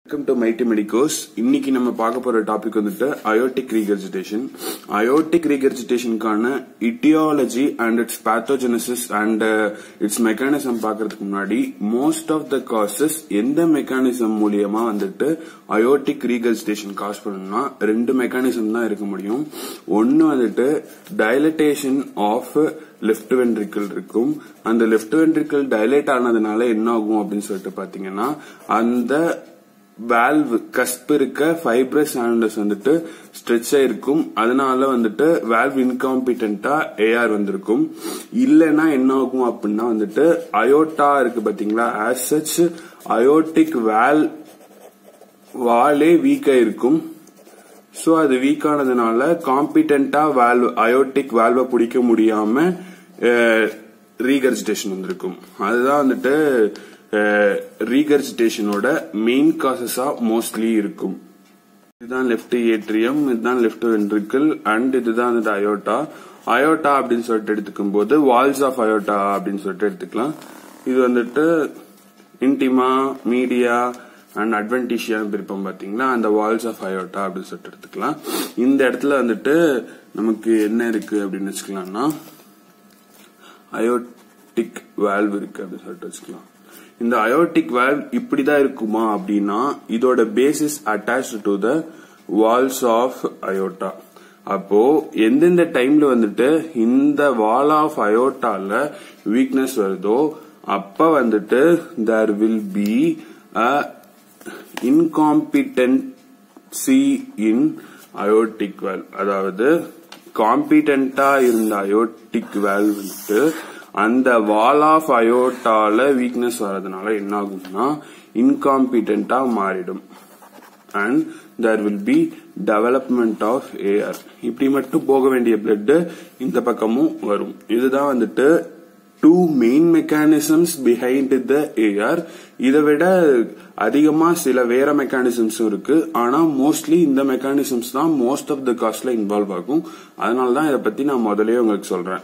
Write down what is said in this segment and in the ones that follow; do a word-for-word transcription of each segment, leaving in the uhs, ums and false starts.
Welcome to Mighty Medicos. இன்னைக்கு நம்ம பார்க்க போற டாபிக் வந்துட்டு aortic regurgitation. Aortic regurgitation கான etiology and its pathogenesis and uh, its mechanism பார்க்கிறதுக்கு முன்னாடி most of the causes எந்த mechanism மூலமா வந்துட்டு aortic regurgitation காஸ் பண்ணும்னா ரெண்டு mechanism தான் இருக்க முடியும். ஒன்னு வந்துட்டு dilatation of left ventricle இருக்கும். அந்த left ventricle dilate ஆனதுனால என்ன ஆகும் அப்படின்னு சொல்லிட்டு பாத்தீங்கன்னா அந்த valve cusp இருக்க fibrous annulus வந்துட்டு stretch ஆயிருக்கும். அதனால வந்துட்டு valve incompetent A R வந்திருக்கும். இல்லனா என்ன ஆகும் அப்படின்னா வந்துட்டு aorta இருக்கு பாத்தீங்களா, as such aortic valve வாலே வீக் ஆயிருக்கும். சோ அது வீக் ஆனதுனால காம்பிட்டன்டா valve aortic valve பிடிக்க முடியாம regurgitation வந்திருக்கும். அதுதான் வந்துட்டு regurgitation ஓட main causes mostly இருக்கும். இதுதான் left atrium, இதுதான் left ventricle and இதுதான் அந்த aorta. aorta அப்படின்னு சொல்லிட்டு எடுத்துக்கும் போது walls of aorta அப்படின்னு சொல்லிட்டு எடுத்துக்கலாம். இது வந்துட்டு intima, media and adventitia பிரிப்போம் பாத்தீங்களா, அந்த walls of aorta அப்படின்னு சொல்லிட்டு எடுத்துக்கலாம். இந்த இடத்துல வந்துட்டு நமக்கு என்ன இருக்கு அப்படின்னு வச்சுக்கலாம்னா aortic valve இருக்கு அப்படின்னு சொல்லிட்டு வச்சுக்கலாம். இந்த aortic valve இப்படிதான் இருக்குமா அப்படின்னா இதோட basis attached to the walls of aorta. அப்போ எந்தெந்த டைம்ல வந்துட்டு இந்த wall of aortaல weakness வருதோ அப்ப வந்துட்டு there will be a incompetency in aortic valve. அதாவது காம்பிட்டன்டா இருந்த aortic valve வந்துட்டு அந்த wall of aortaல weakness வரதுனால என்ன ஆகும்னா incompetent-ஆ மாறிடும் and there will be development of A R. இப்படி மட்டும் போக வேண்டிய blood இந்த பக்கமும் வரும். இதுதான் வந்துட்டு two main mechanisms behind the A R. இதை விட அதிகமா சில வேற மெக்கானிசம்ஸ் இருக்கு. ஆனா மோஸ்ட்லி இந்த மெக்கானிசம்ஸ் தான் மோஸ்ட் ஆஃப் த காஸ்ட்ல இன்வால்வ் ஆகும். அதனாலதான் இதை பத்தி நான் முதலே உங்களுக்கு சொல்றேன்.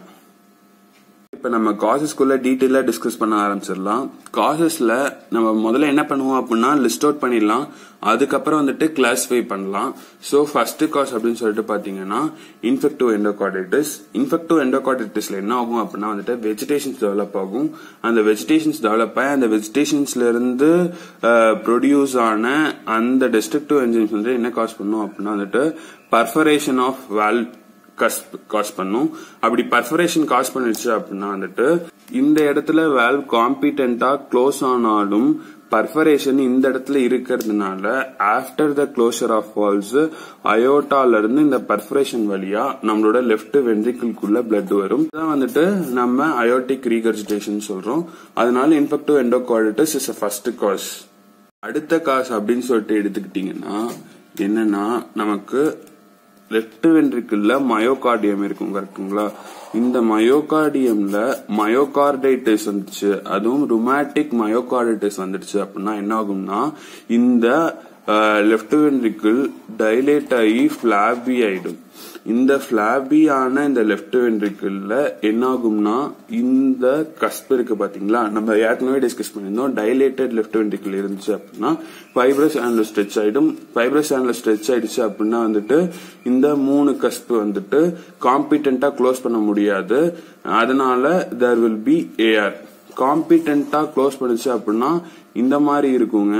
இப்ப நம்ம காசஸ்குள்ள டீடைலா டிஸ்கஸ் பண்ண ஆரம்பிச்சிடலாம். காசஸ்ல நம்ம முதல்ல என்ன பண்ணுவோம் அப்படின்னா லிஸ்ட் அவுட் பண்ணிடலாம். அதுக்கப்புறம் வந்துட்டு கிளாசிஃபை பண்ணலாம். சோ ஃபர்ஸ்ட் காஸ் அப்படின்னு சொல்லிட்டு பாத்தீங்கன்னா இன்ஃபெக்டிவ் எண்டோகார்டைட்டிஸ். இன்ஃபெக்டிவ் எண்டோகார்டைட்டிஸ்ல என்ன ஆகும் அப்படின்னா வந்துட்டு வெஜிடேஷன்ஸ் டெவலப் ஆகும். அந்த வெஜிடேஷன்ஸ் டெவலப் ஆகி அந்த வெஜிடேஷன்ஸ்ல இருந்து ப்ரொடியூஸ் ஆன அந்த டெஸ்ட்ரக்டிவ் என்ஜைம்ஸ் வந்து என்ன காஸ் பண்ணும் அப்படின்னா வந்துட்டு பர்ஃபரேஷன் ஆஃப் வால்வ் காஸ் பண்ணும். அப்படி பர்ஃபரேஷன் காஸ் பண்ணிடுச்சு அப்படின்னா வந்துட்டு இந்த இடத்துல வால்வ் காம்பிட்டன்டா க்ளோஸ் ஆனாலும் பர்ஃபரேஷன் இந்த இடத்துல இருக்கிறதுனால after the closure of valves அயோட்டால இருந்து இந்த பர்ஃபரேஷன் வழியா நம்மளோட லெஃப்ட் வென்ட்ரிக்கிள்குள்ள பிளட் வரும். இதான் வந்துட்டு நம்ம அயோட்டிக் ரீகர்ஜிடேஷன் சொல்றோம். அதனால infective endocarditis is first cause. அடுத்த காஸ் அப்படின்னு சொல்லிட்டு எடுத்துக்கிட்டீங்கன்னா என்னன்னா நமக்கு லெஃப்ட் வென்ட்ரிக்கிள்ல மயோகார்டியம் இருக்கும், கரெக்டுங்களா? இந்த மயோகார்டியம்ல மயோகார்டைட்டிஸ் வந்துச்சு, அதுவும் ருமேட்டிக் மயோகார்டைட்டிஸ் வந்துடுச்சு அப்படின்னா என்ன ஆகும்னா இந்த லெஃப்ட் வென்ட்ரிக்கிள் டைலேட் ஆகி பிளாபி ஆயிடும். இந்த பிளாபி ஆன இந்த லெஃப்ட் வென்ட்ரிக்கிள்ல என்ன ஆகும்னா இந்த கஸ்ப் இருக்கு பாத்தீங்களா, நம்ம ஏற்கனவே டிஸ்கஸ் பண்ணிருந்தோம். டைலேட்டட் லெஃப்ட் வென்ட்ரிக்கிள் இருந்துச்சு அப்படின்னா ஃபைப்ரஸ் ஆனுலஸ் ஸ்ட்ரெச் ஆயிடும். ஃபைப்ரஸ் ஆனுலஸ் ஸ்ட்ரெச் ஆயிடுச்சு அப்படின்னா வந்துட்டு இந்த மூணு கஸ்ப் வந்துட்டு காம்பிட்டன்டா க்ளோஸ் பண்ண முடியாது. அதனால there will be A R. காம்பிட்டன்டா க்ளோஸ் பண்ணுச்சு அப்படின்னா இந்த மாதிரி இருக்குங்க,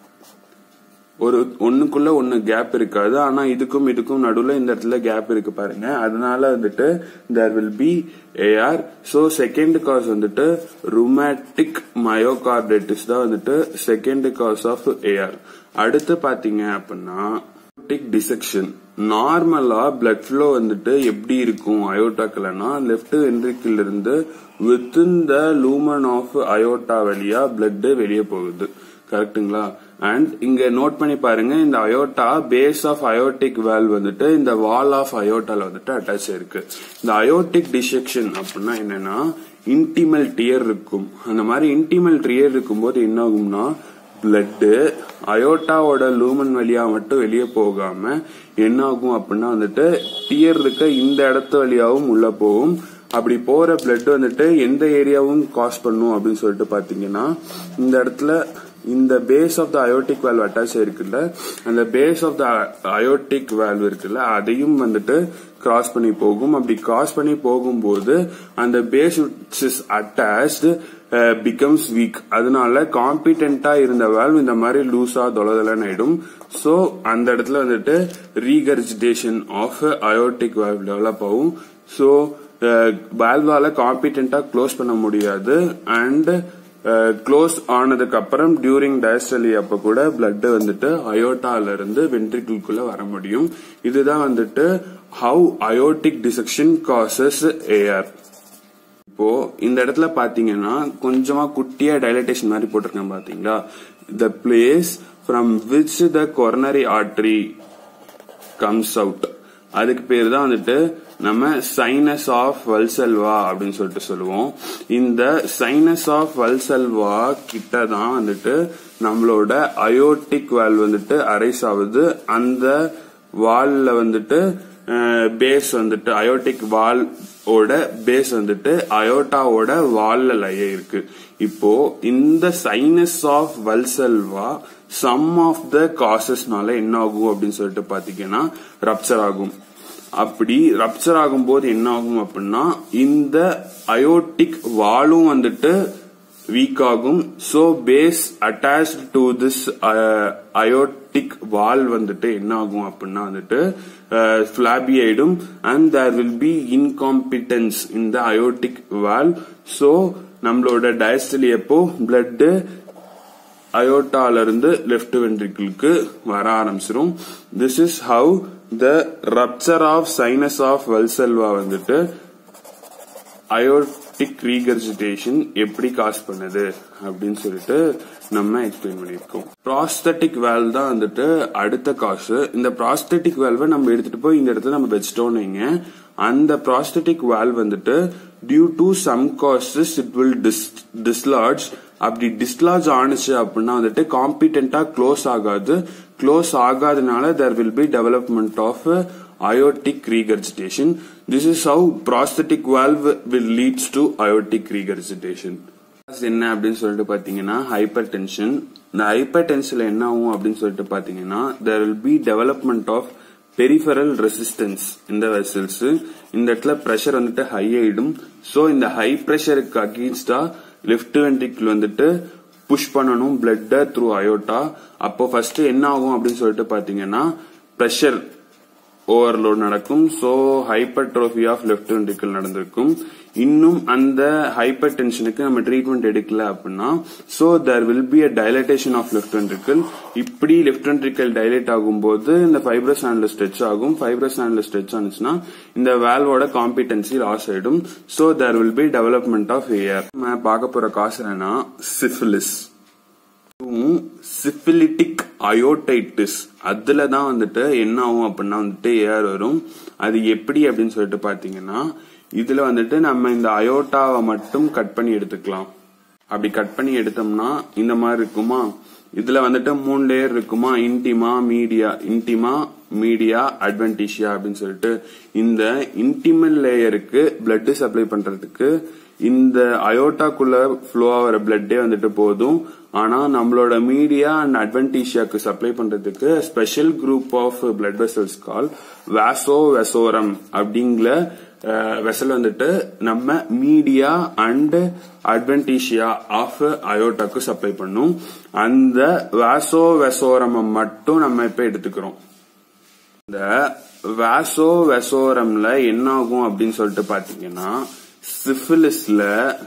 ஒரு ஒண்ணுக்குள்ள ஒண்ணு கேப் இருக்காது. ஆனா இதுக்கும் இதுக்கும் நடுவுல இந்த இடத்துல கேப் இருக்கு பாருங்க. அதனால வந்துட்டு there will be A R. So second cause வந்துட்டு ருமேட்டிக் மயோகார்டைட்டிஸ் தான் வந்துட்டு second cause of A R. அடுத்து பாத்தீங்க அப்படின்னா டிசெக்ஷன். நார்மலா பிளட் ஃப்ளோ வந்துட்டு எப்படி இருக்கும் அயோட்டாக்குலன்னா லெஃப்ட் வென்ட்ரிக்கிள் இருந்து within the lumen of aorta வழியா பிளட் வெளியே போகுது, கரெக்டுங்களா? அண்ட் இங்க நோட் பண்ணி பாருங்க, இந்த aorta base of aortic valve வந்துட்டு இந்த வால் ஆஃப் அயோட்டால வந்துட்டு அட்டாச் இருக்கு. இந்த அயோட்டிக் டிசெக்ஷன் அப்படின்னா என்னன்னா இன்டிமல் டியர் இருக்கும். அந்த மாதிரி இன்டிமல் டியர் இருக்கும் போது என்ன ஆகும்னா பிளட் அயோட்டாவோட லூமன் வழியா மட்டும் வெளியே போகாம என்ன ஆகும் அப்படின்னா வந்துட்டு டியர் இருக்க இந்த இடத்து வழியாவும் உள்ள போகும். அப்படி போற பிளட் வந்துட்டு எந்த ஏரியாவும் காஸ் பண்ணும் அப்படின்னு சொல்லிட்டு பாத்தீங்கன்னா இந்த இடத்துல இந்த base of the aortic valve attach ஆயிருக்குல்ல, அந்த base of the aortic valve இருக்குல்ல அதையும் வந்துட்டு கிராஸ் பண்ணி போகும். அப்படி கிராஸ் பண்ணி போகும்போது அந்த base which is attached uh, becomes weak. அதனால காம்பிடென்டா இருந்த வால்வ் இந்த மாதிரி லூசா தொலைதலன்னு ஆயிடும். சோ அந்த இடத்துல வந்துட்டு regurgitation of aortic valve develop ஆகும். சோ வால்வால காம்பிடென்டா க்ளோஸ் பண்ண முடியாது. அண்ட் க்ளோஸ் ஆனதுக்கு அப்புறம் டியூரிங் டயஸ்டலி அப்ப கூட பிளட் வந்துட்டு அயோட்டால இருந்து வென்ட்ரிக்கிள்குள்ள வர முடியும். இதுதான் வந்துட்டு how aortic dissection causes AR. இப்போ இந்த இடத்துல பாத்தீங்கன்னா கொஞ்சமா குட்டியா டைலட்டேஷன் மாதிரி போட்டிருக்கேன் பாத்தீங்களா. The place from which the coronary artery comes out, அதுக்கு பேர் தான் வந்துட்டு நம்ம சைனஸ் ஆஃப் வல்சல்வா அப்படின்னு சொல்லிட்டு சொல்லுவோம். இந்த சைனஸ் ஆஃப் வல்சல்வா கிட்ட தான் வந்துட்டு நம்மளோட அயோட்டிக் வால்வ் வந்துட்டு அரைஸ் ஆகுது. அந்த வால்ல வந்துட்டு பேஸ் வந்துட்டு அயோட்டிக் வால் ஓட பேஸ் வந்துட்டு அயோட்டாவோட வால்ல லய இருக்கு. இப்போ இந்த sinus of Valsalva some of the காசஸ்னால என்ன ஆகும் அப்படின்னு சொல்லிட்டு பாத்தீங்கன்னா ரப்சர் ஆகும். அப்படி ரப்சர் ஆகும்போது என்ன ஆகும் அப்படின்னா இந்த அயோட்டிக் வாலும் வந்துட்டு வீக் ஆகும். So base attached to this aortic wall வந்துட்டு என்ன ஆகும் அப்படின்னா வந்துட்டு ஃபிளாபி ஆயிடும். And there will be incompetence in the aortic wall. So நம்மளோட டயஸ்டலி அப்போ பிளட் அயோட்டால இருந்து லெப்ட் வென்ட்ரிக்கிளுக்கு வர ஆரம்பிச்சிரும். This is how the rupture of sinus of Valsalva வந்துட்டு aortic regurgitation எப்படி காஸ் பண்ணுது அப்படின்னு சொல்லிட்டு நம்ம எக்ஸ்பிளைன் பண்ணிருக்கோம். prosthetic valve தான் வந்துட்டு அடுத்த காசு. இந்த prosthetic valve நம்ம எடுத்துட்டு போய் இந்த இடத்துல நம்ம வச்சிட்டோம்னீங்க. அந்த prosthetic valve வந்துட்டு due to some causes it will dis dislodge. அப்படி டிஸ்லாஜ் ஆனிச்சு அப்படின்னா வந்துட்டு காம்பிடென்டா க்ளோஸ் ஆகாது. க்ளோஸ் ஆகாதனால there will be development of aortic regurgitation. This is how prosthetic valve will leads to aortic regurgitation. என்ன அப்படின்னு சொல்லிட்டு பாத்தீங்கன்னா ஹைப்பர் டென்ஷன். இந்த ஹைப்பர் டென்ஷன்ல என்ன ஆகும் அப்படின்னு சொல்லிட்டு பாத்தீங்கன்னா there will be development of peripheral resistance in the vessels. இந்த இடத்துல பிரஷர் வந்துட்டு ஹை ஆயிடும். சோ இந்த ஹை பிரஷருக்கு அகெயின்ஸ்டா லெப்ட் வென்ட்ரிக்கிள் வந்துட்டு புஷ் பண்ணணும் பிளட் த்ரூ அயோட்டா. அப்போ ஃபர்ஸ்ட் என்ன ஆகும் அப்படின்னு சொல்லிட்டு பாத்தீங்கன்னா பிரஷர் ஓவர்லோட் நடக்கும். So hypertrophy of left ventricle நடந்திருக்கும். இன்னும் அந்த ஹைப்பர் டென்ஷனுக்கு நம்ம ட்ரீட்மெண்ட் எடுக்கல அப்படின்னா so there will be a dilatation of left ventricle. இப்படி லெப்ட் வென்ட்ரிக்கிள் டைலேட் ஆகும்போது இந்த ஃபைப்ரஸ் ஆண்ட்ல ஸ்ட்ரெச் ஆகும். ஃபைப்ரஸ் ஆண்ட்ல ஸ்ட்ரெச் ஆனிச்சுன்னா இந்த வால்வோட காம்பிடன்சி லாஸ் ஆயிடும். So there will be development of AR. நம்ம பார்க்க போற காசு என்னன்னா சிஃபிலிஸ். சிபிலிட்டிக் அயோடைட்டிஸ். அதுலதான் வந்துட்டு என்ன ஆகும் அப்படின்னா வந்துட்டு ஏஆர் வரும். அது எப்படி அப்படின்னு சொல்லிட்டு பாத்தீங்கன்னா இதுல வந்துட்டு நம்ம இந்த அயோட்டாவை மட்டும் கட் பண்ணி எடுத்துக்கலாம். அப்படி கட் பண்ணி எடுத்தோம்னா இந்த மாதிரி இருக்குமா. இதுல வந்துட்டு மூணு லேயர் இருக்குமா, intima, media, intima, media, adventitia அப்படின்னு சொல்லிட்டு. இந்த இன்டிமல் லேயருக்கு பிளட் சப்ளை பண்றதுக்கு இந்த அயோட்டாக்குள்ள ஃப்ளோ ஆகிற பிளட்டே வந்துட்டு போதும். ஆனா நம்மளோட மீடியா அண்ட் அட்வென்டிஷியாக்கு சப்ளை பண்றதுக்கு special group of blood vessels call vaso vasorum அப்படிங்கிற வெசல் வந்துட்டு நம்ம மீடியா அண்ட் அட்வென்டிஷியா ஆஃப் அயோட்டாக்கு சப்ளை பண்ணும். அந்த வாசோ வெசோரம் மட்டும் நம்ம இப்ப எடுத்துக்கிறோம். இந்த வாசோ வெசோரம்ல என்ன ஆகும் அப்படின்னு சொல்லிட்டு பாத்தீங்கன்னா சிஃபிலிஸ்ல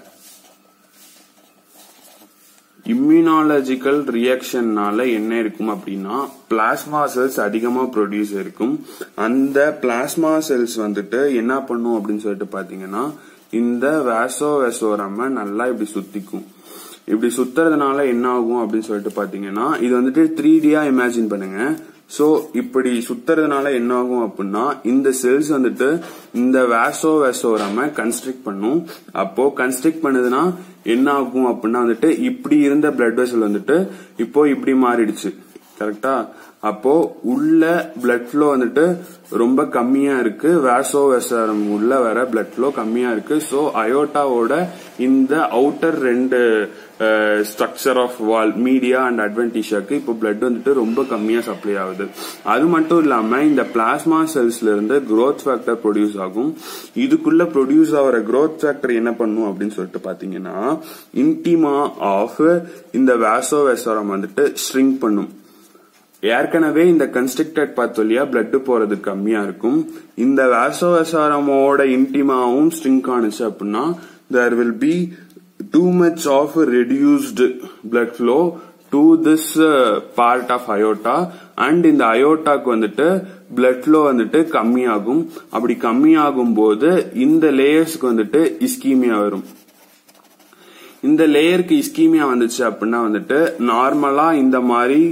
இம்யூனாலஜிக்கல் ரியாக்ஷன்னால என்ன இருக்கும் அப்படின்னா பிளாஸ்மா செல்ஸ் அதிகமா ப்ரொடியூஸ் இருக்கும். அந்த பிளாஸ்மா செல்ஸ் வந்துட்டு என்ன பண்ணும் அப்படின்னு சொல்லிட்டு பாத்தீங்கன்னா இந்த வாசோ வெசோரம நல்லா இப்படி சுத்திக்கும். இப்படி சுத்துறதுனால என்ன ஆகும் அப்படின்னு சொல்லிட்டு பாத்தீங்கன்னா இது வந்துட்டு த்ரீ டியா இமேஜின் பண்ணுங்க. சோ இப்படி சுத்துறதுனால என்ன ஆகும் அப்படின்னா இந்த செல்ஸ் வந்துட்டு இந்த வாசோ வெசோரம கன்ஸ்ட்ரிக்ட் பண்ணும். அப்போ கன்ஸ்ட்ரிக்ட் பண்ணுதுன்னா என்ன ஆகும் அப்படின்னா வந்துட்டு இப்படி இருந்த பிளட் வெசல் வந்துட்டு இப்போ இப்படி மாறிடுச்சு. கரெக்டா? அப்போ உள்ள பிளட் ஃப்ளோ வந்துட்டு ரொம்ப கம்மியா இருக்கு, வாசோவாசாரம் உள்ள வர பிளட் ஃப்ளோ கம்மியா இருக்கு. சோ அயோட்டாவோட இந்த அவுட்டர் ரெண்டு structure of wall media and அட்வென்டிஷாக்கு இப்போ பிளட் வந்துட்டு ரொம்ப கம்மியா சப்ளை ஆகுது. அது மட்டும் இல்லாம இந்த பிளாஸ்மா செல்ஸ்ல இருந்து growth ஃபேக்டர் ப்ரொடியூஸ் ஆகும். இதுக்குள்ள ப்ரொடியூஸ் ஆகிற growth ஃபேக்டர் என்ன பண்ணும் அப்படின்னு சொல்லிட்டு பாத்தீங்கன்னா இன்டிமா ஆஃப் இந்த வாசோவாசாரம் வந்துட்டு ஷ்ரிங்க் பண்ணும். ஏற்கனவே இந்த கன்ஸ்ட்ரக்டட் பாத் வழியா பிளட் போறது கம்மியா இருக்கும். இந்த வாசோவாசாரமோட இன்டிமாவும் ஸ்ட்ரிங்க் ஆனிச்சு அப்படின்னா there will be too much of reduced blood flow to this uh, part of aorta and இந்த அயோட்டாக்கு வந்துட்டு blood flow வந்துட்டு கம்மியாகும். அப்படி கம்மியாகும் போது இந்த லேயர்ஸ்க்கு வந்துட்டு இஸ்கீமியா வரும். இந்த லேயருக்கு இஸ்கீமியா வந்துச்சு அப்படின்னா வந்துட்டு நார்மலா இந்த மாதிரி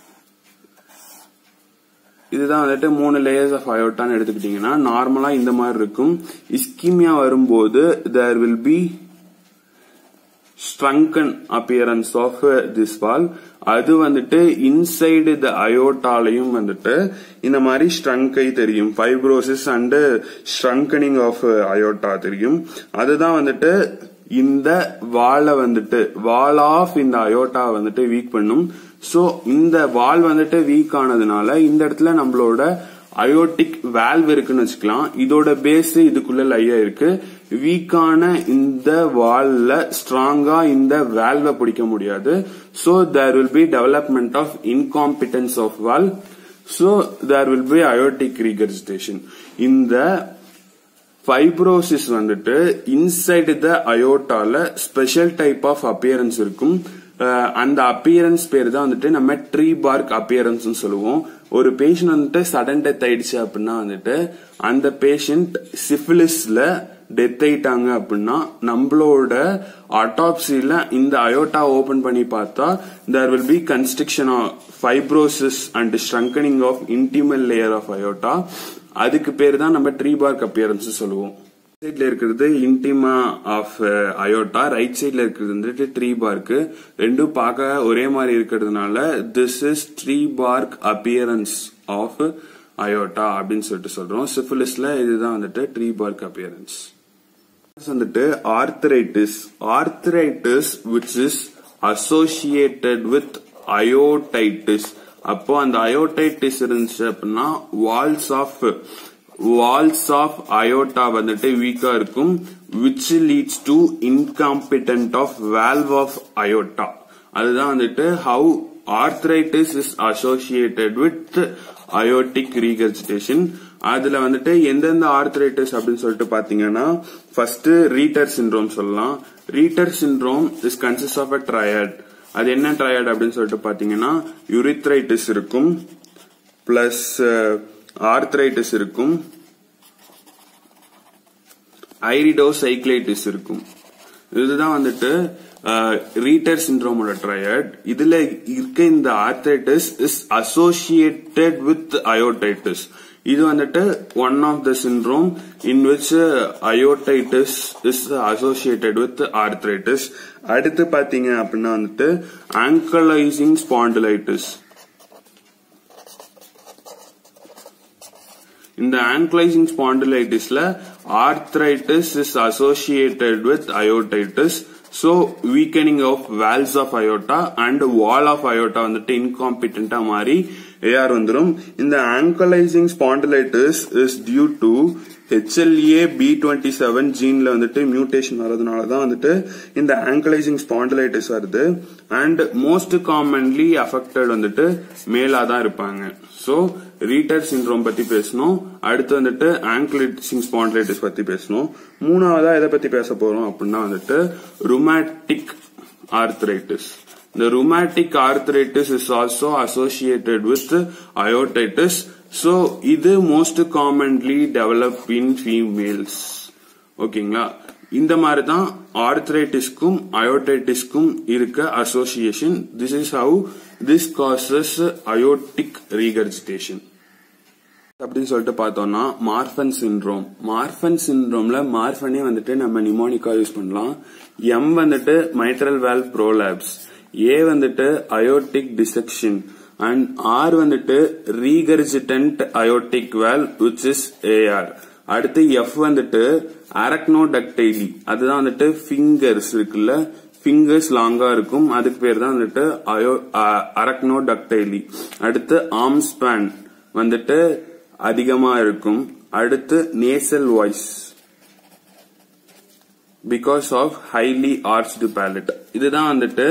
இதுதான் வந்துட்டு மூணு லேயர்ஸ் ஆஃப் அயோட்டான்னு எடுத்துக்கிட்டீங்கன்னா நார்மலா இந்த மாதிரி இருக்கும். இஸ்கீமியா வரும்போது there will be shrunken appearance of this wall. அது வந்துட்டு இன்சைடு த அயோட்டாலையும் வந்துட்டு இந்த மாதிரி ஸ்ட்ரங்கை தெரியும். Fibrosis and strengthening of aorta தெரியும். அதுதான் வந்துட்டு இந்த வாலை வந்துட்டு வால் ஆஃப் இந்த அயோட்டா வந்துட்டு வீக் பண்ணும். சோ இந்த வால் வந்துட்டு வீக் ஆனதுனால இந்த இடத்துல நம்மளோட அயோட்டிக் வால்வ் இருக்குன்னு வச்சுக்கலாம். இதோட பேஸ் இதுக்குள்ள லையா இருக்கு. வீக்கான இந்த வால்ல ஸ்ட்ராங்கா இந்த வால்வ பிடிக்க முடியாது. So there will be development of incompetence of wall. So there will be aortic regurgitation. இந்த ஃபைப்ரோசிஸ் வந்துட்டு இன்சைடு த அயோட்டால ஸ்பெஷல் டைப் ஆஃப் அப்பியரன்ஸ் இருக்கும். அந்த அப்பியரன்ஸ் பேர் தான் வந்துட்டு நம்ம ட்ரீ பார்க் அப்பியரன்ஸ் சொல்லுவோம். ஒரு பேஷண்ட் வந்துட்டு சடன் டெத் ஆயிடுச்சு அப்படின்னா வந்துட்டு அந்த பேஷண்ட் சிபிலிஸ்ல டெத் ஆயிட்டாங்க அப்படின்னா நம்மளோட ஆட்டாப்சில இந்த அயோட்டா ஓபன் பண்ணி பார்த்தா there will be constriction of fibrosis and strengthening of intimal layer of aorta. அதுக்கு பேர் தான் நம்ம ட்ரீ பார்க் அப்பியரன்ஸ் சொல்லுவோம். சைட்ல இருக்கிறது இன்டிமா ஆஃப் அயோட்டா, ரைட் சைட்ல இருக்கிறது வந்துட்டு ட்ரீ பார்க். ரெண்டும் பார்க்க ஒரே மாதிரி இருக்கிறதுனால this is tree bark appearance of aorta அப்படின்னு சொல்லிட்டு சொல்றோம். சிபிலிஸ்ல இதுதான் வந்துட்டு ட்ரீ பார்க் அப்பியரன்ஸ். வந்துட்டு arthritis arthritis which is associated with aortitis. அப்போ அந்த அயோடைட்டிஸ் இருந்துச்சு அப்படின்னா walls of walls of aorta வந்துட்டு வீக்கா இருக்கும், which leads to incompetent of valve of aorta. அதுதான் வந்துட்டு how arthritis is associated with aortic regurgitation. அதுல வந்துட்டு எந்தெந்த ஆர்த்ரைட்டிஸ் அப்படின்னு சொல்லிட்டு பாத்தீங்கன்னா ஃபர்ஸ்ட் ரீட்டர் சிண்ட்ரோம் சொல்லலாம். Reiter syndrome is consist of a triad. அது என்ன ட்ரையாட் அப்படின்னு சொல்லிட்டு பாத்தீங்கன்னா யூரித்ரைட்டிஸ் இருக்கும், பிளஸ் ஆர்த்ரைட்டிஸ் இருக்கும், ஐரிடோசைக்ளைட்டிஸ் இருக்கும். இதுதான் வந்துட்டு ரீட்டர் சிண்ட்ரோமோட ட்ரையாட். இதுல இருக்க இந்த arthritis is associated with aortitis. இது வந்துட்டு one of the syndrome in which aortitis is associated with arthritis. அடுத்து பாத்தீங்க அப்படின்னா வந்துட்டு ஆங்கலைசிங் ஸ்பாண்டிலைட்டிஸ். இந்த ஆங்கலைசிங் ஸ்பாண்டிலைட்டிஸ்ல arthritis is associated with aortitis. So weakening of valves of aorta and wall of aorta வந்துட்டு incompetent மாறி ஏஆர் வந்துரும். இந்த ankylosing spondylitis is due to H L A B twenty-seven ஜீன்ல வந்துட்டு மியூட்டேஷன் வரதுனால தான் வந்துட்டு இந்த ankylosing spondylitis வருது. and most commonly affected வந்துட்டு மேலா தான் இருப்பாங்க. சோ ரீட்டர் சிண்ட்ரோம் பத்தி பேசணும், அடுத்து வந்துட்டு ஆங்கிலைசிங் ஸ்பாண்டிலைட்டிஸ் பத்தி பேசணும். மூணாவதா எதை பத்தி பேச போறோம் அப்படின்னா வந்துட்டு rheumatic arthritis. The rheumatic arthritis is also associated with aortitis. So இது most commonly develop in females. ஓகேங்களா? இந்த மாதிரி தான் ஆர்த்ரைட்டிஸ்க்கும் அயோடைட்டிஸ்க்கும் இருக்க association. This is how this causes aortic regurgitation. அப்படின்னு சொல்லிட்டு பார்த்தோம்னா மார்ஃபன் சிண்ட்ரோம். மார்ஃபன் சிண்ட்ரோம்ல மார்ஃபனே வந்துட்டு நம்ம நிமோனிக்கா யூஸ் பண்ணலாம். எம் வந்துட்டு மைட்ரல் வால்வ் ப்ரோலாப்ஸ், ஏ வந்துட்டு அயோட்டிக் டிசெக்ஷன், அண்ட் ஆர் வந்துட்டு regurgitant aortic valve which is AR. அடுத்து எஃப் வந்துட்டு அரக்னோடக்டைலி, அதுதான் வந்துட்டு ஃபிங்கர்ஸ் இருக்குல்ல, ஃபிங்கர்ஸ் லாங்கா இருக்கும், அதுக்கு பேர் தான் வந்துட்டு அயோ அரக்னோடக்டைலி. அடுத்து ஆர்ம் ஸ்பேன் வந்துட்டு அதிகமா இருக்கும். அடுத்து nasal voice because of highly arched palate. இதுதான் வந்துட்டு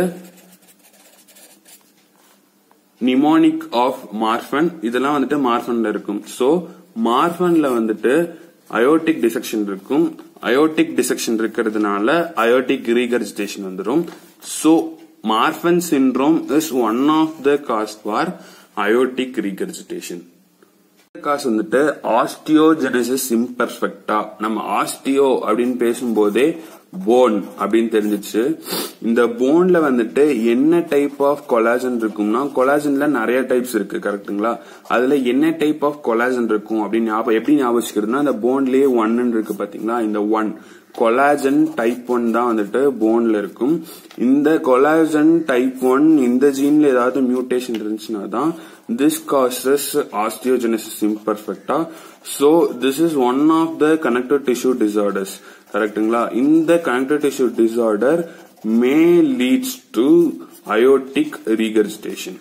நிமோனிக் ஆஃப் மார்ஃபன். இதெல்லாம் வந்துட்டு மார்ஃபன்ல இருக்கும். சோ மார்ஃபன்ல வந்துட்டு அயோட்டிக் டிசெக்ஷன் இருக்கும். அயோட்டிக் டிசெக்ஷன் இருக்கிறதுனால அயோட்டிக் ரீகர்ஜிடேஷன் வந்துடும். So Marfan syndrome is one of the cause for aortic regurgitation. Cause வந்துட்டு ஆஸ்டியோஜெனசிஸ் இம்பர்ஃபெக்டா. நம்ம ஆஸ்டியோ அப்படின்னு பேசும்போதே போன் அப்படின்னு தெரிஞ்சிச்சு. இந்த போன்ல வந்துட்டு என்ன டைப் ஆஃப் கொலாஜன் இருக்கும்னா, கொலாஜன்ல நிறைய டைப்ஸ் இருக்கு கரெக்டுங்களா. அதுல என்ன டைப் ஆஃப் கொலாஜன் இருக்கும் அப்படின்னு எப்படி ஞாபகம், அந்த போன்லயே ஒன்னு இருக்கு பாத்தீங்களா, இந்த ஒன் கொலாஜன் டைப் ஒன் தான் வந்துட்டு போன்ல இருக்கும். இந்த கொலாஜன் டைப் ஒன் இந்த ஜீன்ல ஏதாவது மியூட்டேஷன் இருந்துச்சுன்னா தான் this causes osteogenesis imperfecta. So this is one of the connective tissue disorders. கரெக்டுங்களா. இந்த connective tissue disorder may leads to aortic regurgitation.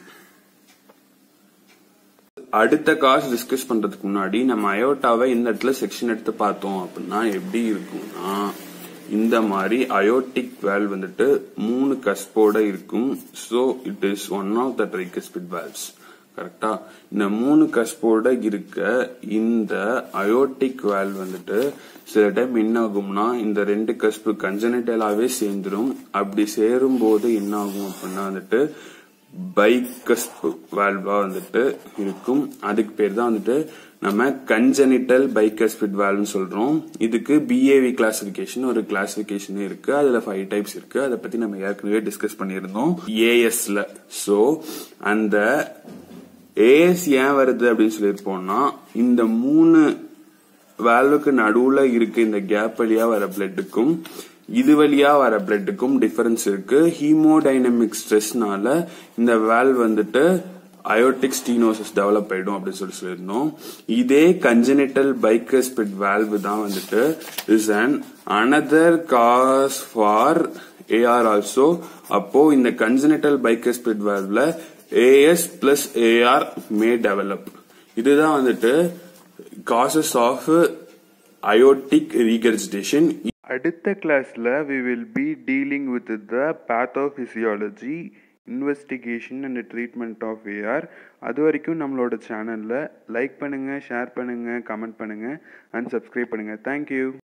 அடுத்த காஸ் டிஸ்கஸ் பண்றதுக்கு முன்னாடி நம்ம அயோட்டாவை இந்த இடத்துல செக்ஷன் எடுத்து பார்த்தோம் அப்படின்னா எப்படி இருக்கும்னா, இந்த மாதிரி அயோட்டிக் வால்வ் வந்துட்டு மூணு கஸ்போட இருக்கும். So it is one of the tricuspid valves. கரெக்டா. இந்த மூணு கஸ்போட இருக்க இந்த அயோட்டிக் வால்வ் வந்துட்டு சில டைம் என்ன ஆகும்னா, இந்த ரெண்டு கஸ்பு கன்ஜெனிட்டலாவே சேர்ந்துரும். அப்படி சேரும் போது என்ன ஆகும் அப்படின்னா வந்துட்டு பைகஸ்ப் வால்வா வந்துட்டு இருக்கும். அதுக்கு பேர் தான் வந்துட்டு நம்ம கன்ஜெனிட்டல் பைகஸ்பிட் வால்வ்னு சொல்றோம். இதுக்கு பிஏவி கிளாசிபிகேஷன் ஒரு கிளாசிபிகேஷன் இருக்கு. அதுல ஃபைவ் டைப்ஸ் இருக்கு. அதை பத்தி நம்ம ஏற்கனவே டிஸ்கஸ் பண்ணியிருந்தோம் ஏஎஸ்ல. சோ அந்த ஏஎஸ் ஏன் வருது அப்படின்னு சொல்லிருப்போம்னா, இந்த மூணு வால்வுக்கு நடுவுல இருக்க இந்த கேப் வழியா வர பிளட்டுக்கும் இது வழியா வர பிளட்டுக்கும் டிஃபரன்ஸ் இருக்கு. ஹீமோடைனமிக் ஸ்ட்ரெஸ்னால இந்த வால்வ் வந்துட்டு அயோட்டிக் ஸ்டீனோசிஸ் டெவலப் ஆயிடும் அப்படின்னு சொல்லி சொல்லியிருந்தோம். இதே கன்ஜெனிட்டல் பைகஸ்பிட் வால்வ் தான் வந்துட்டு is an another cause for AR also. அப்போ இந்த கன்ஜெனிட்டல் பைகஸ்பிட் வால்வ்ல AS plus AR may develop. இதுதான் வந்துட்டு காசஸ் ஆஃப் அயோட்டிக் ரீகர்ஜிடேஷன். அடுத்த கிளாஸ்ல we will be dealing with the pathophysiology, investigation and treatment of A R. அது வரைக்கும் நம்மளோட சேனல்ல லைக் பண்ணுங்க, ஷேர் பண்ணுங்க, கமெண்ட் பண்ணுங்க அண்ட் சப்ஸ்கிரைப் பண்ணுங்க. தேங்க்யூ.